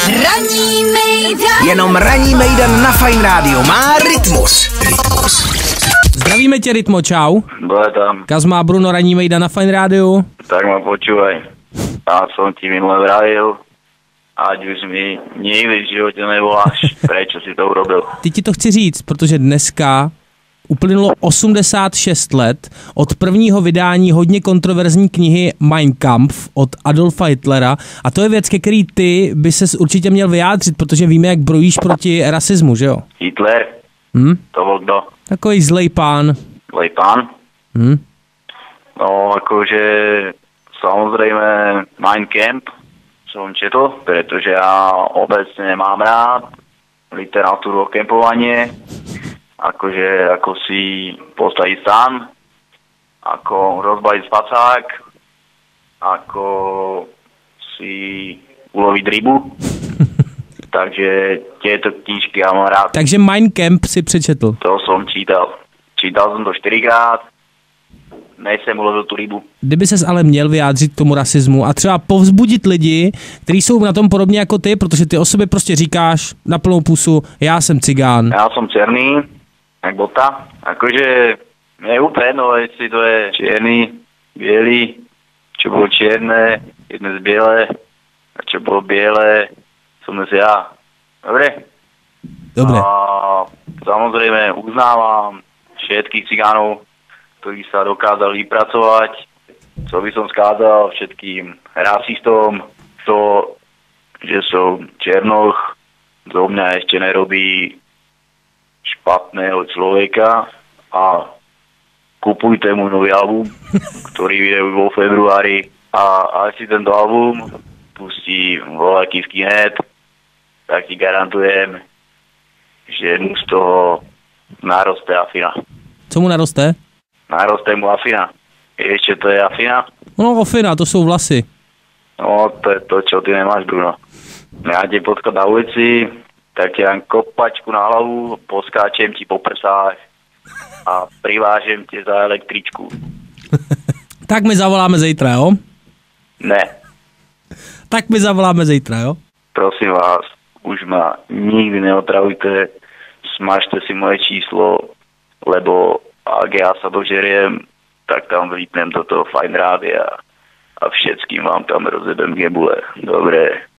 Ranní mejdan. Jenom ranní mejdan na Fajn rádiu má rytmus. Zdravíme tě, Rytmo, čau. Bude tam. Kaz má Bruno, ranní mejdan na Fajn rádiu. Tak ma počúvaj. Ja som ti minule vravil, ať už mi nikdy v živote nevoláš, prečo si to urobil. Teď ti to chci říct, protože dneska uplynulo 86 let od prvního vydání hodně kontroverzní knihy Mein Kampf od Adolfa Hitlera a to je věc, ke který ty by ses určitě měl vyjádřit, protože víme, jak brojíš proti rasismu, že jo? Hitler? To bol kto? Takový zlej pán. Zlej pán? No, akože samozrejme Mein Kampf som četl, pretože ja obecne nemám rád literatúru o kempovanie. Akože ako si postaviť sám, ako rozbaliť spacák, ako si uloviť rybu. Takže tieto knížky ja mám rád. Takže Mein Kampf si přečetl. To som čítal. Čítal som to 4krát, než jsem ulovil tu rybu. Kdyby ses ale měl vyjádřit k tomu rasismu a třeba povzbudit lidi, kteří jsou na tom podobně jako ty, protože ty o sobě prostě říkáš na plnou pusu, já jsem cigán. Já jsem černý, jak bota. Akože mne je úplne jedno, jestli to je čierny, bielý, čo bolo čierne, jedné z biele, a čo bolo biele, som dnes ja. Dobre? Dobre. A samozrejme uznávam všetkých cigánov, ktorí sa dokázali vypracovať. Co by som skázal všetkým rasistom, to, že som černoch, zo mňa ešte nerobí špatného človeka a kupujte mu nový album, ktorý vyjde vo februári a ak si tento album pustí voľaký skinhead, tak ti garantujem, že mu z toho naroste afina. Co mu naroste? Naroste mu afina. Vieš, čo to je afina? No, afina, to jsou vlasy. No, to je to, čo ty nemáš, Bruno. Ja ti potkám na ulici, tak ti dám kopačku na hlavu, poskáčem ti po prsách a privážem ti za električku. Tak mi zavoláme zítra, jo? Ne. Tak mi zavoláme zítra, jo? Prosím vás, už ma nikdy neotravujte, smažte si moje číslo, lebo ak ja sa dožeriem, tak tam vypnem do toho Fajn rádia a všetkým vám tam rozebem gebule. Dobre.